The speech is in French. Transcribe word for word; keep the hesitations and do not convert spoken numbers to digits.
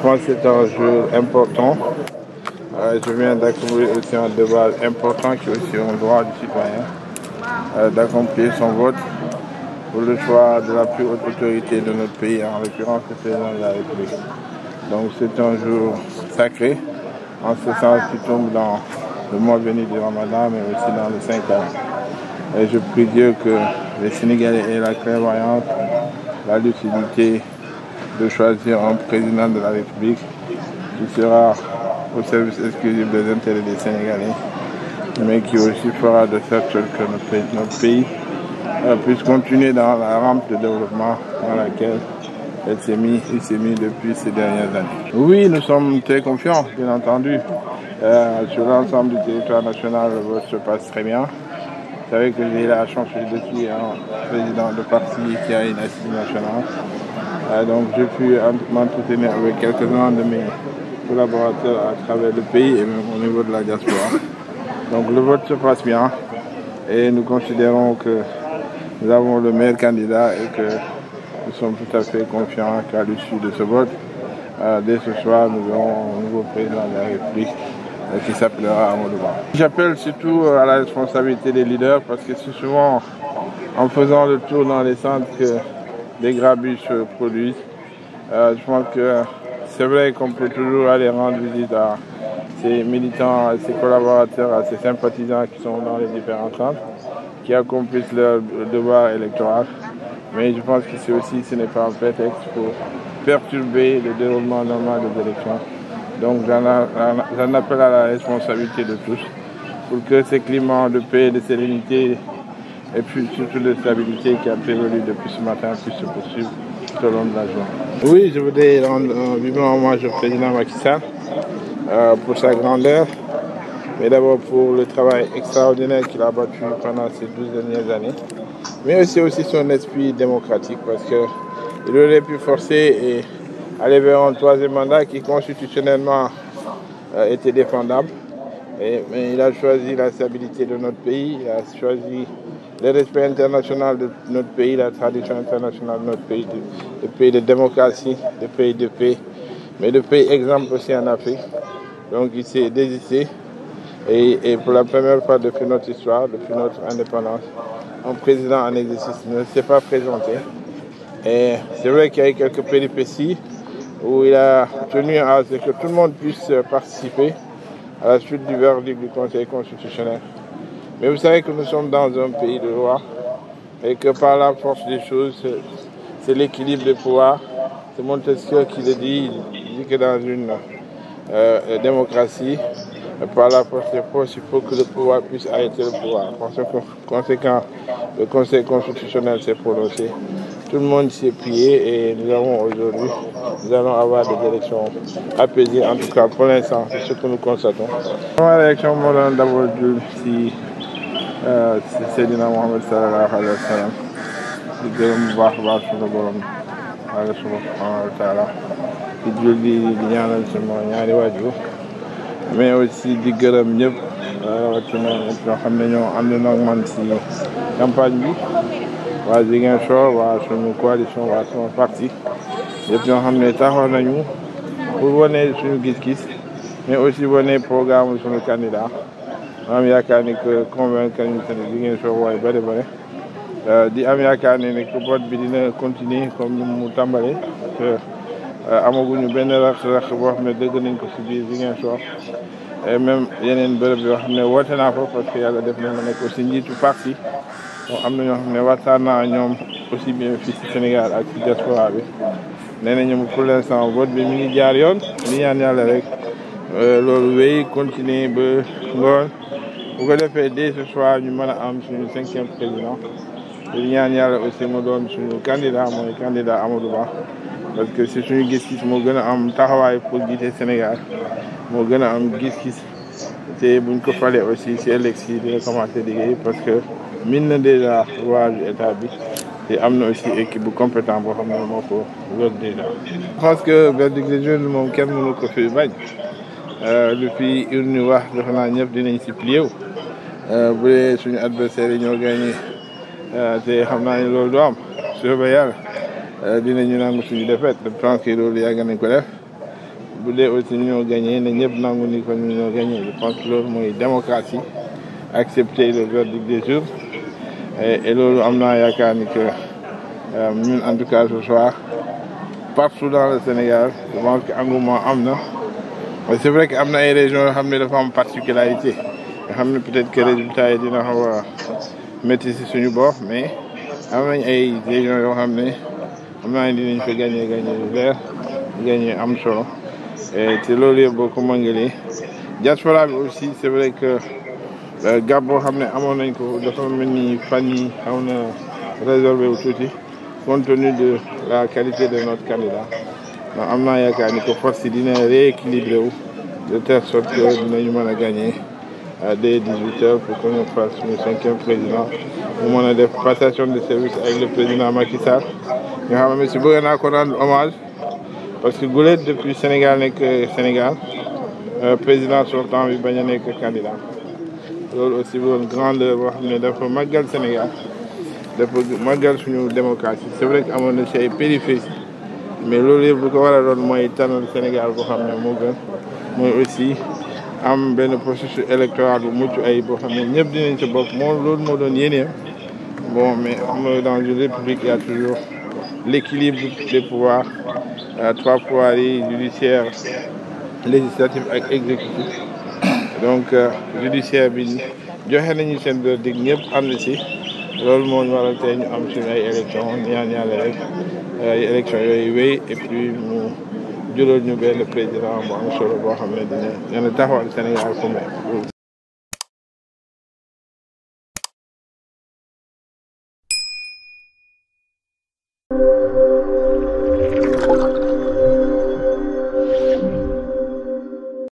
pense que c'est un jeu important. Euh, je viens d'accomplir aussi un devoir important qui est aussi un droit du citoyen euh, d'accomplir son vote pour le choix de la plus haute autorité de notre pays, en l'occurrence le président de la République. Donc c'est un jour sacré, en ce sens qui tombe dans le mois béni du Ramadan, mais aussi dans le cinq ans. Et je prie Dieu que les Sénégalais aient la clairvoyance, la lucidité de choisir un président de la République qui sera au service exclusif des intérêts des Sénégalais, mais qui aussi fera de sorte que notre pays, notre pays euh, puisse continuer dans la rampe de développement dans laquelle elle s'est mis, il s'est mis depuis ces dernières années. Oui, nous sommes très confiants, bien entendu. Euh, sur l'ensemble du territoire national, le vote se passe très bien. Vous savez que j'ai la chance de suis un président de parti qui a une assise nationale. Euh, donc j'ai pu m'entretenir avec quelques-uns de mes collaborateurs à travers le pays et même au niveau de la diaspora. Donc le vote se passe bien et nous considérons que nous avons le meilleur candidat et que nous sommes tout à fait confiants qu'à l'issue de ce vote, euh, dès ce soir, nous aurons un nouveau président de la République euh, qui s'appellera Amadou Ba. J'appelle surtout à la responsabilité des leaders parce que c'est souvent en faisant le tour dans les centres que des grabuges se produisent. Euh, je pense que c'est vrai qu'on peut toujours aller rendre visite à ces militants, à ces collaborateurs, à ces sympathisants qui sont dans les différents centres, qui accomplissent leur devoir électoral. Mais je pense que c'est aussi, ce n'est pas un prétexte pour perturber le déroulement normal des élections. Donc j'en appelle à la responsabilité de tous pour que ce climat de paix, de sérénité et puis surtout de stabilité qui a prévalu depuis ce matin puisse se poursuivre tout au long de la journée. Oui, je voudrais rendre un vivant hommage au président Macky Sall euh, pour sa grandeur, mais d'abord pour le travail extraordinaire qu'il a battu pendant ces douze dernières années, mais aussi, aussi son esprit démocratique parce qu'il aurait pu forcer et aller vers un troisième mandat qui constitutionnellement euh, était défendable. Et, mais il a choisi la stabilité de notre pays, il a choisi le respect international de notre pays, la tradition internationale de notre pays, de, de pays de démocratie, de pays de paix, mais de pays exemple aussi en Afrique. Donc il s'est désisté et, et pour la première fois depuis notre histoire, depuis notre indépendance, un président en exercice ne s'est pas présenté. Et c'est vrai qu'il y a eu quelques péripéties où il a tenu à ce que tout le monde puisse participer à la suite du verdict du Conseil constitutionnel. Mais vous savez que nous sommes dans un pays de loi et que par la force des choses, c'est l'équilibre des pouvoirs. C'est Montesquieu qui le dit, il dit que dans une euh, démocratie, par la force des forces, il faut que le pouvoir puisse arrêter le pouvoir. Par conséquent, le Conseil constitutionnel s'est prononcé. Tout le monde s'est plié et nous avons aujourd'hui, nous allons avoir des élections apaisées, en tout cas pour l'instant, c'est ce que nous constatons. L'élection moderne d'abord si c'est Seydina Mohamed sallallahu alayhi wa sallam di gërëm bu baax a baax suñu borom Yàlla subhanahu wa taala di julli di ñaanal sama ñaari waajur mais aussi di gërëm ñëpp rawatina ñëpp ñoo xam ne ñoo ànd nag man si campagne bi waa Ziguinchor waa suñu coalition waa sama parti yëpp ñoo xam ne taxaw nañu pour wane suñu gis-gis mais aussi wane programme suñu candidat am yaakaar ni que convaincre ñu que Ziguinchor waaye bëri bëri di am yaakaar ne que vote bi dina continuer comme ni mu tàmbalee que amaguñu benn rax-rax boo xam ne dëgg nañ ko si biir Ziguinchor et même yeneen bërëb yoo xam ne woote naa fa parce que yàlla def na ma nekk aussi njiitu parti donc am na ñoo xam ne waxtaan naa ñoom aussi bien fii si Sénégal ak si diaspora bi nee na ñoom pour l'instant vote bi mi ngi jaar yoon li ñaan yàlla rek loolu wéy continuer ba ngoon bu ko defee dès ce soir ñu mën a am suñu cinquième président li ñaan yàlla aussi mu doon suñu candidat mooy candidat Amadou Ba parce que c'est suñu gis-gis moo gën a am taxawaay pour jiite Sénégal moo gën a am gis-gis te buñ ko falee aussi si ëllëg si dina commencé liggéey parce que min na déjà waa état bi te am na aussi équipe bu compétent boo xam ne moo ko wër déjà. Je pense que verdict des jeunes moom kenn mënu ko fi bañ lu fi urne wax defe naa ñëpp dinañ si plié wu bu dee suñu adversaire yi ñoo gagné te xam naa ne loolu du am su ba yàlla dinañu nangu suñu défaite je pense que loolu yàgg nañ ko def bu dee aussi ñoo gagné ne ñëpp nangu ni ko ñu ñoo gagné je pense que loolu mooy démocratie accepter le verdict des urnes et loolu am naa yaakaar ni que ñun en tout cas ce soir partout dans le Sénégal je pense que engouement am na c'est vrai que am na ay régions yoo xam ne dafa am particularité nga xam ne peut-être que résultat yi dina xaw a métti si suñu bopp mais am nañ ay régions yoo xam ne xam naa ne dinañ fa gagné gagné lu leer gagné am solo te loolu yëpp boo ko mëngalee diaspora bi aussi c'est vrai que gàpp boo xam ne amoon nañ ko dafa mel ni fan yi xaw na résolvé wu tuuti compte tenu de la qualité de notre candidat donc am naa yaakaar ni que force yi dina rééquilibré wu de telle sorte que dinañu mën a gagné dès dix-huit heures pour que ñu fasse suñu cinquième président mu mën a def passation de service avec le président Macky Sall nga xam ne si bëgg naa ko rendre hommage parce que gulet depuis Sénégal nekk Sénégal président sortant bi bañ a nekk candidat loolu aussi bu doon grandeur boo xam ne dafa màggal Sénégal dafa màggal suñu démocratie c'est vrai que amoon na ci ay péripéties mais loolu yëpp lu ko war a doon mooy tànnal Sénégal boo xam ne moo gën mooy aussi am benn processus électoral bu mucc ay boo xam ne ñëpp dinañ ci bokk moom loolu moo doon yéeneem bon mais am na dans une république il y a toujours l'équilibre des pouvoirs trois pouvoirs yi judiciaire législatif ak exécutif donc judiciaire bi joxe nañu seen verdict ñëpp ànd ci loolu moo ñu waral tey ñu am suñu ay élection ñaan yàlla rek ay élection yooyu wéy et puis mu jural ñu benn président bu am solo boo xam ne dina dina taxawal Sénégal fu mu